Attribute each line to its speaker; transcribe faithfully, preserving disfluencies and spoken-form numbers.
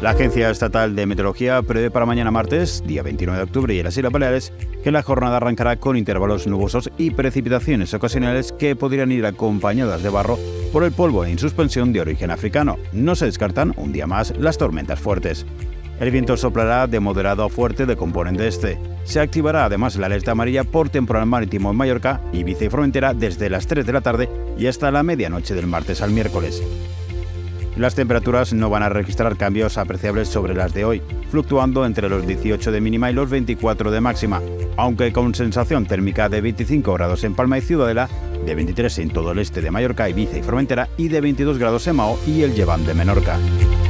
Speaker 1: La Agencia Estatal de Meteorología prevé para mañana martes, día veintinueve de octubre, y en las Islas Baleares, que la jornada arrancará con intervalos nubosos y precipitaciones ocasionales que podrían ir acompañadas de barro por el polvo en suspensión de origen africano. No se descartan, un día más, las tormentas fuertes. El viento soplará de moderado a fuerte de componente este. Se activará además la alerta amarilla por temporal marítimo en Mallorca, Ibiza y Formentera desde las tres de la tarde y hasta la medianoche del martes al miércoles. Las temperaturas no van a registrar cambios apreciables sobre las de hoy, fluctuando entre los dieciocho de mínima y los veinticuatro de máxima, aunque con sensación térmica de veinticinco grados en Palma y Ciudadela, de veintitrés en todo el este de Mallorca, Ibiza y Formentera y de veintidós grados en Mao y el Llevant de Menorca.